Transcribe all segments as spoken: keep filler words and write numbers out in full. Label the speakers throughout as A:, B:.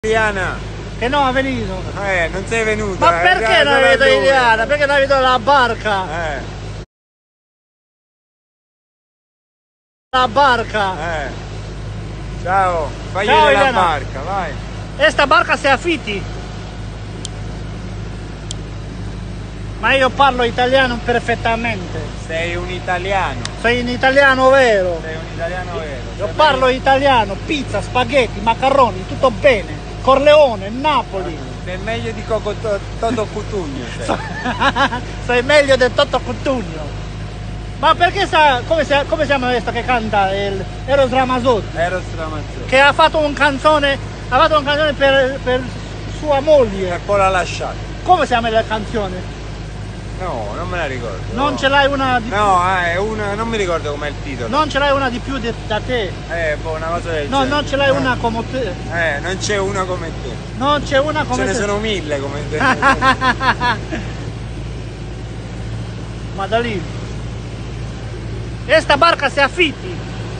A: Iliana.
B: Che no, è venuto.
A: Eh, non sei venuto.
B: Ma
A: eh,
B: perché non hai venuto Iliana? Perché non hai venuto la barca?
A: Eh.
B: La barca.
A: Eh. Ciao, fagli
B: Ciao,
A: la
B: Iliana.
A: barca, vai.
B: E sta barca si affitti. Ma io parlo italiano perfettamente.
A: Sei un italiano.
B: Sei un italiano vero.
A: Sei un italiano vero.
B: Io
A: Sei
B: parlo
A: meglio-
B: italiano, pizza, spaghetti, macaroni, tutto bene. Corleone, Napoli.
A: Sei meglio di Coco To- Toto Cutugno. Sei.
B: Sei meglio del Toto Cutugno. Ma perché sa, come si, come si chiama questa che canta? Il Eros Ramazzotti.
A: Eros Ramazzotti.
B: Che ha fatto un canzone, ha fatto una canzone per, per sua moglie.
A: E poi l'ha lasciato.
B: Come si chiama la canzone?
A: No, non me la ricordo.
B: Non
A: no.
B: ce l'hai una di
A: No, eh, è una. Non mi ricordo com'è il titolo.
B: Non ce l'hai una di più di- da te.
A: Eh, boh, una cosa del
B: No,
A: genere.
B: non ce l'hai una come te.
A: Eh, non c'è una come te.
B: Non c'è una come
A: Ce ne
B: te.
A: sono mille come te.
B: Ma da lì. E sta barca si affitti.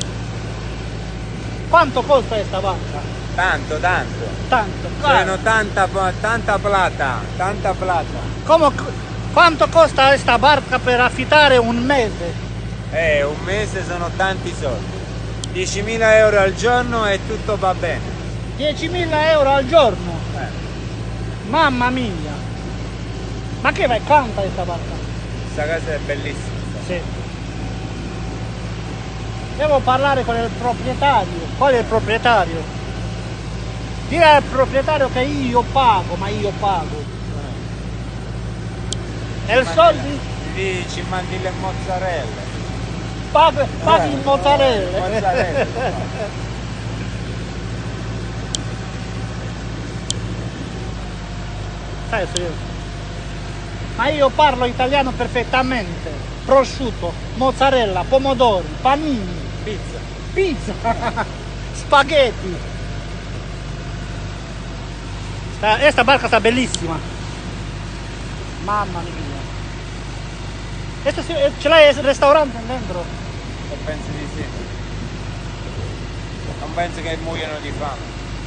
B: Quanto costa questa barca?
A: Tanto, tanto.
B: Tanto.
A: Sono tanta, tanta plata, tanta plata.
B: Come, quanto costa questa barca per affittare un mese?
A: Eh, un mese sono tanti soldi. diecimila euro al giorno e tutto va bene.
B: diecimila euro al giorno.
A: Eh.
B: Mamma mia. Ma che vai, canta questa barca?
A: Questa casa è bellissima.
B: Sì. Devo parlare con il proprietario. Qual è il proprietario? Dire al proprietario che io pago, ma io pago. E il soldi?
A: Lì ci mandi le mozzarelle.
B: Paghi, paghi
A: Eh,
B: il mozzarella.
A: mozzarella.
B: Sai, sì. Ma io parlo italiano perfettamente. Prosciutto, mozzarella, pomodori, panini,
A: Pizza.
B: pizza, spaghetti. Sta, questa barca sta bellissima. Mamma mia. Questo si- ce l'hai il ristorante dentro?
A: E penso di sì. Non penso che muoiono di fame.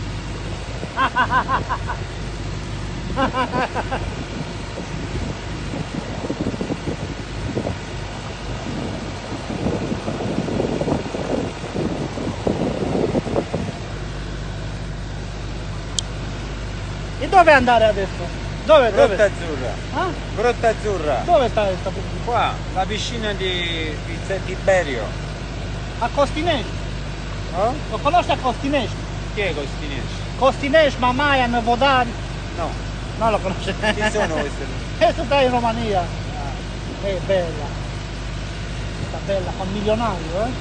A: Eh.
B: E dove andare adesso? Dove?
A: Grotta
B: Dove?
A: Azzurra.
B: Ah?
A: Grotta Azzurra.
B: Dove sta questa?
A: Qua, la piscina di, di Tiberio.
B: A Costinești.
A: Oh?
B: Lo conosci a Costinești?
A: Chi è Costinesci?
B: Costinești, Mamaia, Vodari.
A: No.
B: Non lo conosci?
A: Chi sono queste?
B: Questo sta in Romania. È bella. Sta bella, fa un milionario, eh?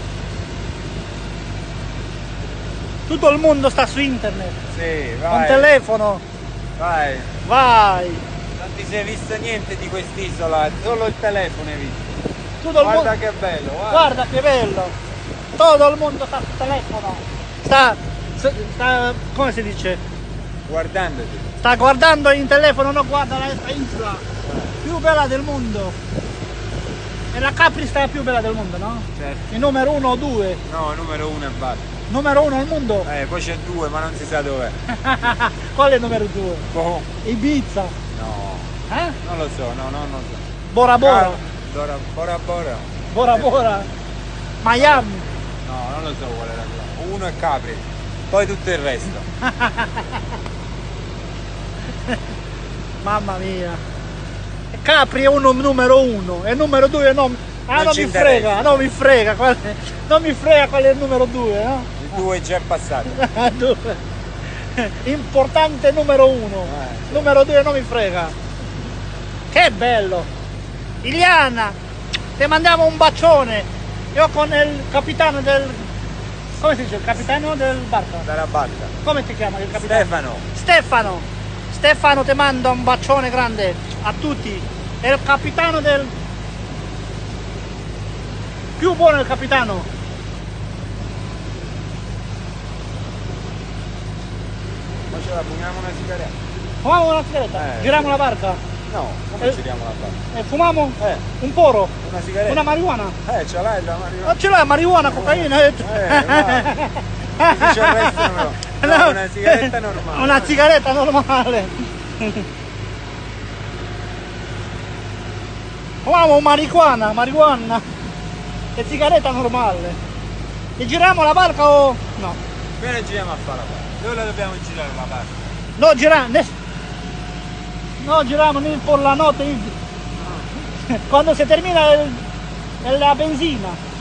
B: Tutto il mondo sta su internet.
A: Sì,
B: Con
A: vai.
B: telefono.
A: Vai.
B: Vai.
A: Non ti sei visto niente di quest'isola, solo il telefono hai visto.
B: Tutto il
A: Guarda
B: mondo.
A: che bello, guarda.
B: Guarda che bello. Tutto il mondo sta sul telefono. Sta, sta, come si dice?
A: Guardandoti.
B: Sta guardando in telefono, no, guarda la nostra isola. Più bella del mondo. E la Capri sta più bella del mondo, no?
A: Certo.
B: Il numero uno o due?
A: No, numero uno e basta.
B: Numero uno al mondo?
A: Eh, poi c'è due, ma non si sa dov'è.
B: Qual è il numero due?
A: Boh.
B: Ibiza.
A: No,
B: Eh?
A: non lo so, no, no, non lo so.
B: Bora Bora.
A: Car- Bora Bora. Bora.
B: Bora Bora. Miami.
A: No, non lo so qual era quello. Uno è Capri, poi tutto il resto.
B: Mamma mia. Capri è uno numero uno e il numero due no. Ah,
A: Non
B: non,
A: ci
B: mi
A: interessa.
B: frega, non mi frega, qual è- non mi frega qual è il numero due, no?
A: Il due è già passato.
B: Due. Importante numero uno.
A: Eh.
B: Numero due non mi frega. Che bello. Iliana, ti mandiamo un bacione. Io con il capitano del... Come si dice? Il capitano del barca?
A: Dalla barca.
B: Come ti chiama il capitano?
A: Stefano.
B: Stefano. Stefano ti manda un bacione grande a tutti. È il capitano del... Più buono il capitano.
A: Ma ce la fumiamo una sigaretta?
B: Fumiamo una sigaretta?
A: Eh,
B: Giriamo
A: sì.
B: la barca?
A: No, come
B: Eh.
A: giriamo la barca?
B: E fumiamo?
A: Eh,
B: Un poro?
A: una sigaretta?
B: Una marijuana?
A: Eh, ce l'hai la marijuana?
B: Non ce l'hai marijuana, cocaina?
A: Eh, vai. Dice il resto, no. No, una sigaretta normale.
B: Una sigaretta normale. Fumavo marijuana, marijuana e sigaretta normale. E giriamo la barca o no?
A: Noi non giriamo a fare la barca. Dove la dobbiamo girare la barca?
B: No, giriamo. Ne... No, giriamo per la notte. Quando si termina il... la benzina.